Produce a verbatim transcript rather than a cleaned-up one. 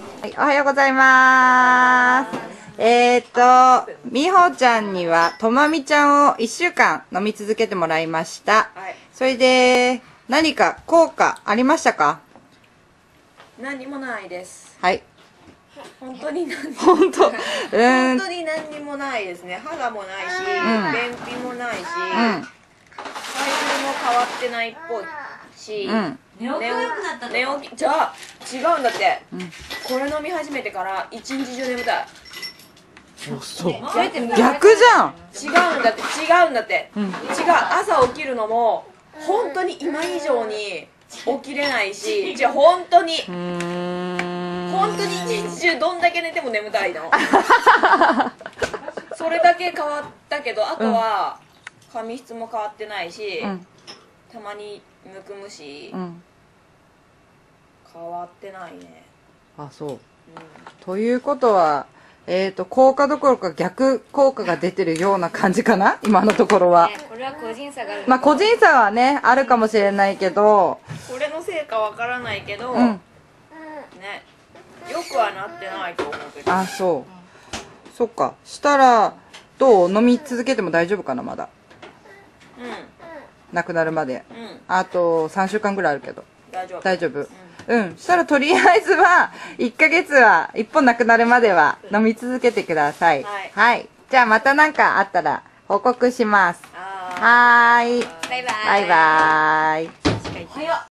はい、おはようございます。えっと、みほちゃんには、とまみちゃんをいっしゅうかん飲み続けてもらいました。はい、それで、何か効果ありましたか？ 何もないです。 はい。 本当に何にも本当、うん、 本当に何にもないですね。肌もないし、便秘もないし、うん、体重も変わってないっぽいし、うん、寝起きが良くなったとか。寝起き、じゃあ違うんだって、うん、これ飲み始めてから一日中眠たい。 そう、逆じゃん。 違うんだって、違うんだって、うん、違う。朝起きるのも本当に今以上に起きれないし、じゃあ本当に本当に一日中どんだけ寝ても眠たいの。それだけ変わったけど、あとは髪質も変わってないし、うん、たまにむくむし、うん、変わってないね。 あ、そう、うん、ということはえーと、効果どころか逆効果が出てるような感じかな今のところは。 ね、これは個人差がある。 まあ個人差はね、あるかもしれないけど。 これのせいかわからないけど、うん、ね、よくはなってないと思うけど。 あ、そう。うん、そっか。したら、どう飲み続けても大丈夫かなまだ。うん。なくなるまで。うん。あとさんしゅうかんぐらいあるけど。大丈夫。大丈夫。うんうん。したらとりあえずは、いっかげつはいっぽんなくなるまでは飲み続けてください。はい。はい。じゃあまた何かあったら報告します。はーい。バイバーイ。バイバーイ。